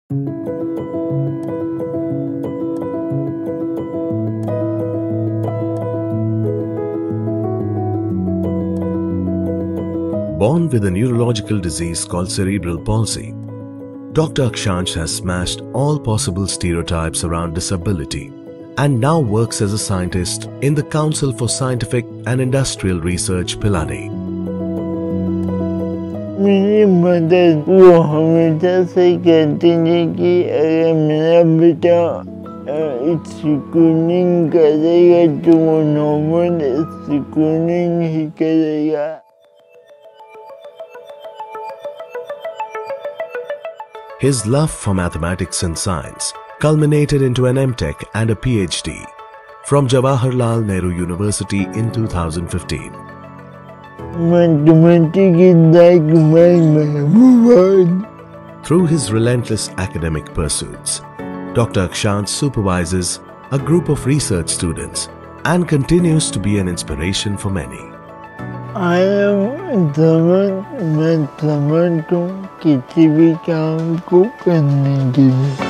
Born with a neurological disease called cerebral palsy, Dr. Akshansh has smashed all possible stereotypes around disability and now works as a scientist in the Council for Scientific and Industrial Research, Pilani. मेरी mother वो हमेशा से कहती थी कि अगर मेरा बेटा स्कूलिंग करेगा तो वो नॉर्मल स्कूलिंग ही करेगा। His love for mathematics and science culminated into an M.Tech and a PhD from Jawaharlal Nehru University in 2015. Mathematics is like my world. Through his relentless academic pursuits, Dr. Akshansh supervises a group of research students and continues to be an inspiration for many. I am समझ हूँ किसी भी काम को करने के लिए।